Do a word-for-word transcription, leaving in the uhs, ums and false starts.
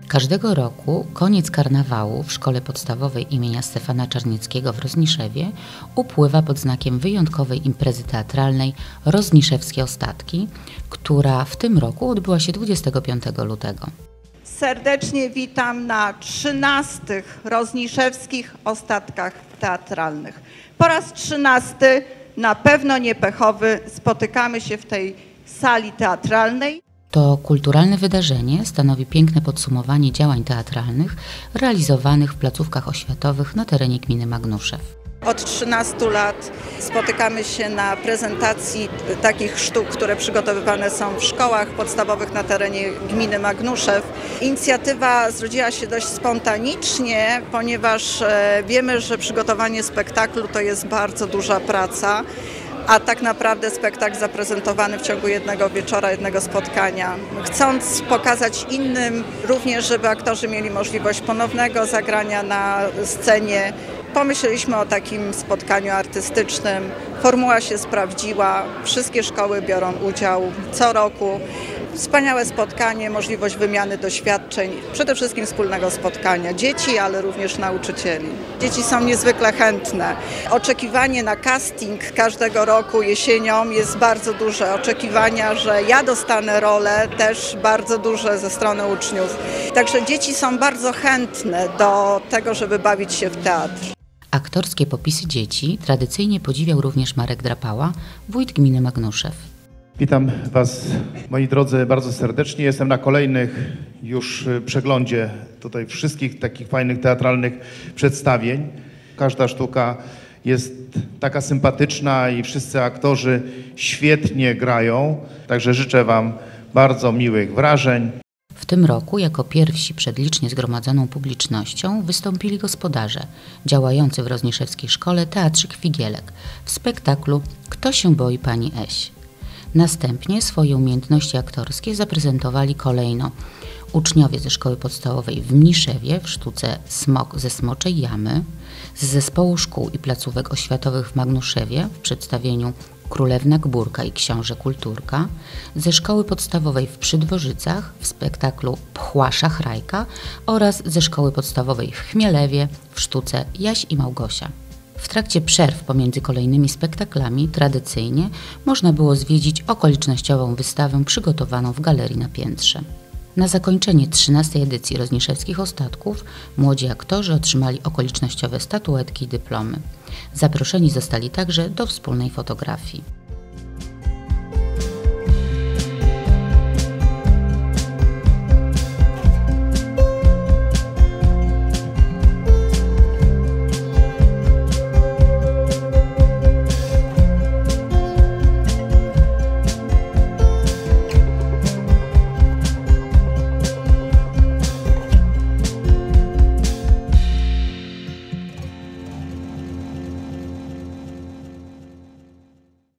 Każdego roku koniec karnawału w Szkole Podstawowej imienia Stefana Czarnieckiego w Rozniszewie upływa pod znakiem wyjątkowej imprezy teatralnej Rozniszewskie Ostatki, która w tym roku odbyła się dwudziestego piątego lutego. Serdecznie witam na trzynastych Rozniszewskich Ostatkach Teatralnych. Po raz trzynasty, na pewno nie pechowy, spotykamy się w tej sali teatralnej. To kulturalne wydarzenie stanowi piękne podsumowanie działań teatralnych realizowanych w placówkach oświatowych na terenie gminy Magnuszew. Od trzynastu lat spotykamy się na prezentacji takich sztuk, które przygotowywane są w szkołach podstawowych na terenie gminy Magnuszew. Inicjatywa zrodziła się dość spontanicznie, ponieważ wiemy, że przygotowanie spektaklu to jest bardzo duża praca, a tak naprawdę spektakl zaprezentowany w ciągu jednego wieczora, jednego spotkania. Chcąc pokazać innym również, żeby aktorzy mieli możliwość ponownego zagrania na scenie, pomyśleliśmy o takim spotkaniu artystycznym. Formuła się sprawdziła, wszystkie szkoły biorą udział co roku. Wspaniałe spotkanie, możliwość wymiany doświadczeń, przede wszystkim wspólnego spotkania dzieci, ale również nauczycieli. Dzieci są niezwykle chętne. Oczekiwanie na casting każdego roku jesienią jest bardzo duże. Oczekiwania, że ja dostanę rolę, też bardzo duże ze strony uczniów. Także dzieci są bardzo chętne do tego, żeby bawić się w teatr. Aktorskie popisy dzieci tradycyjnie podziwiał również Marek Drapała, wójt gminy Magnuszew. Witam Was, moi drodzy, bardzo serdecznie. Jestem na kolejnych już przeglądzie tutaj wszystkich takich fajnych teatralnych przedstawień. Każda sztuka jest taka sympatyczna i wszyscy aktorzy świetnie grają. Także życzę Wam bardzo miłych wrażeń. W tym roku jako pierwsi przed licznie zgromadzoną publicznością wystąpili gospodarze działający w rozniszewskiej szkole Teatrzyk Figielek w spektaklu Kto się boi pani Eś. Następnie swoje umiejętności aktorskie zaprezentowali kolejno uczniowie ze szkoły podstawowej w Mniszewie w sztuce Smok ze Smoczej Jamy, z zespołu szkół i placówek oświatowych w Magnuszewie w przedstawieniu Królewna Gbórka i Książę Kulturka, ze szkoły podstawowej w Przydworzycach w spektaklu Pchła Szachrajka oraz ze szkoły podstawowej w Chmielewie w sztuce Jaś i Małgosia. W trakcie przerw pomiędzy kolejnymi spektaklami tradycyjnie można było zwiedzić okolicznościową wystawę przygotowaną w galerii na piętrze. Na zakończenie trzynastej edycji Rozniszewskich Ostatków młodzi aktorzy otrzymali okolicznościowe statuetki i dyplomy. Zaproszeni zostali także do wspólnej fotografii.